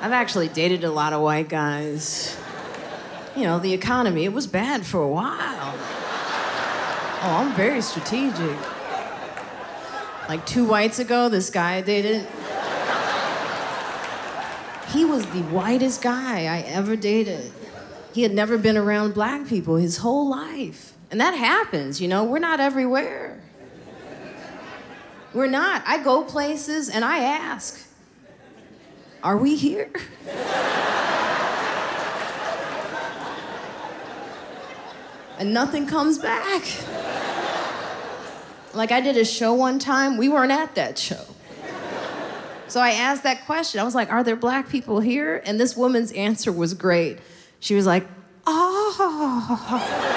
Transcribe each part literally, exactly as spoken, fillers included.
I've actually dated a lot of white guys. You know, the economy, it was bad for a while. Oh, I'm very strategic. Like two whites ago, this guy I dated, he was the whitest guy I ever dated. He had never been around black people his whole life. And that happens, you know, we're not everywhere. We're not. I go places and I ask, are we here? And nothing comes back. Like I did a show one time, we weren't at that show. So I asked that question. I was like, are there black people here? And this woman's answer was great. She was like, oh,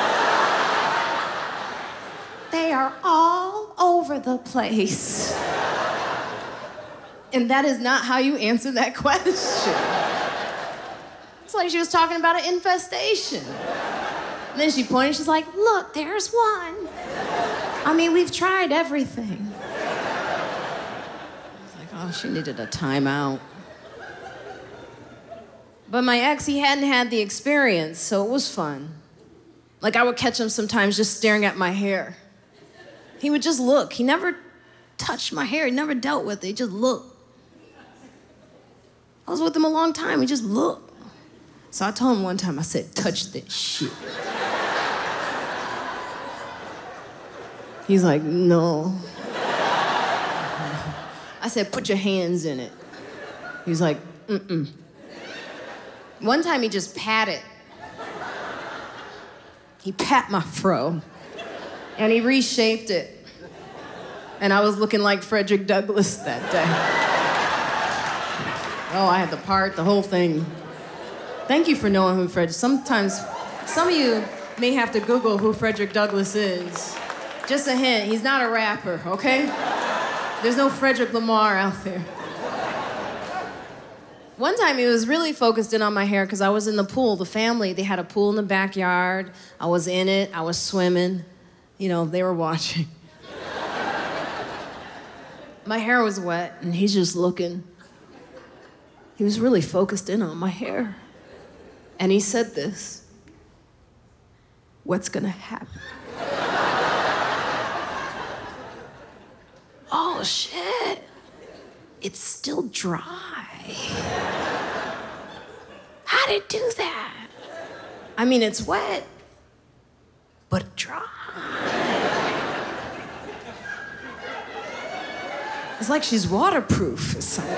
they are all over the place. And that is not how you answer that question. It's like she was talking about an infestation. And then she pointed, she's like, look, there's one. I mean, we've tried everything. I was like, oh, she needed a timeout. But my ex, he hadn't had the experience, so it was fun. Like, I would catch him sometimes just staring at my hair. He would just look. He never touched my hair. He never dealt with it. He just looked. I was with him a long time. He just looked. So I told him one time, I said, touch that shit. He's like, no. I said, put your hands in it. He's like, mm-mm. One time he just patted. He pat my fro, and he reshaped it. And I was looking like Frederick Douglass that day. Oh, I had the part, the whole thing. Thank you for knowing who Frederick. Sometimes, some of you may have to Google who Frederick Douglass is. Just a hint, he's not a rapper, okay? There's no Frederick Lamar out there. One time he was really focused in on my hair because I was in the pool. The family, they had a pool in the backyard. I was in it, I was swimming. You know, they were watching. My hair was wet and he's just looking. He was really focused in on my hair. And he said this, what's gonna happen? Oh, shit. It's still dry. How'd it do that? I mean, it's wet, but dry. It's like she's waterproof or something.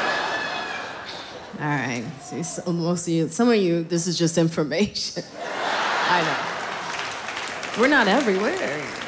All right, see, so most of you, some of you, this is just information. I know. We're not everywhere.